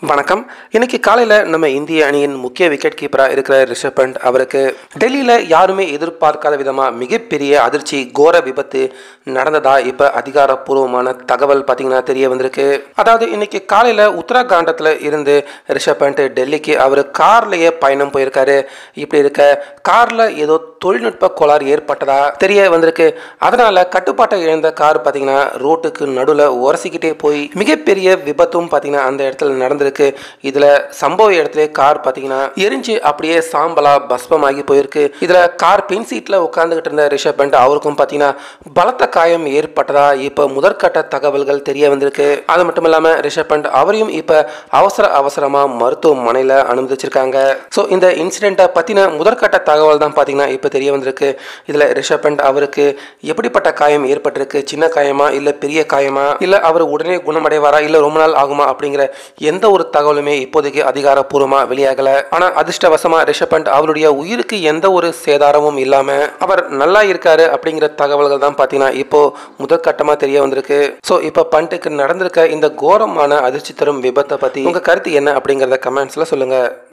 வணக்கம். இன்னைக்கு காலையில் நம்ம இந்திய அணியின் முக்கிய விக்கெட் கீப்பராக இருக்கிற ரிஷப் பண்ட் அவருக்கு டெல்லியில் யாருமே எதிர்பார்க்காத விதமாக மிகப்பெரிய அதிர்ச்சி கோர விபத்து நடந்ததா இப்போ அதிகாரப்பூர்வமான தகவல் பார்த்தீங்கன்னா தெரிய வந்திருக்கு. அதாவது இன்னைக்கு காலையில் உத்தரகாண்டத்தில் இருந்து ரிஷப் பண்ட் டெல்லிக்கு அவர் கார்லேயே பயணம் போயிருக்காரு. இப்படி இருக்க காரில் ஏதோ தொழில்நுட்ப கோளாறு ஏற்பட்டதா தெரிய வந்திருக்கு. அதனால கட்டுப்பாட்டை இழந்த கார் பார்த்தீங்கன்னா ரோட்டுக்கு நடுவில் உரசிக்கிட்டே போய் மிகப்பெரிய விபத்தும் பார்த்தீங்கன்னா அந்த இடத்துல நடந்திருக்கு. இதுல சம்பவ இடத்துல கார் பாத்தீங்கன்னா எரிஞ்சு அப்படியே சாம்பலா பஸ்பமாகி போயிருக்கு. இதுல கார் பின் சீட்ல உட்கார்ந்துகிட்டு இருந்த ரிஷப் பண்ட் அவருக்கும் பாத்தீங்கன்னா பலத்த காயம் ஏற்பட்டதா இப்ப முதற்கட்ட தகவல்கள் தெரிய வந்திருக்கு. அது மட்டும் இல்லாம ரிஷப் பண்ட் அவரையும் இப்ப அவசரமா மருத்துவமனையில அனுமதிச்சிருக்காங்க. சோ இந்த இன்சிடென்ட்டை பத்தின முதற்கட்ட தகவல் தான் பாத்தீங்கன்னா இப்ப தெரிய வந்திருக்கு. இதுல ரிஷப் பண்ட் அவருக்கு எப்படிப்பட்ட காயம் ஏற்பட்டிருக்கு, சின்ன காயமா இல்ல பெரிய காயமா, இல்ல அவர் உடனே குணமடைவாரா இல்ல ரொம்ப நாள் ஆகுமா அப்படிங்கிற எந்த ஒரு தகவலுமே இப்போதைக்கு அதிகாரப்பூர்வமா வெளியாகல. ஆனா அதிர்ஷ்டவசமா ரிஷப் பண்ட் அவருடைய உயிருக்கு எந்த ஒரு சேதாரமும் இல்லாம அவர் நல்லா இருக்காரு அப்படிங்கிற தகவல்கள் தான் பாத்தீங்கன்னா இப்போ முதற்கட்டமா தெரிய வந்திருக்கு. சோ இப்ப பண்ட்டுக்கு நடந்திருக்க இந்த கோரமான அதிர்ச்சி தரும் விபத்தை பத்தி உங்க கருத்து என்ன அப்படிங்கறத கமெண்ட்ஸ்ல சொல்லுங்க.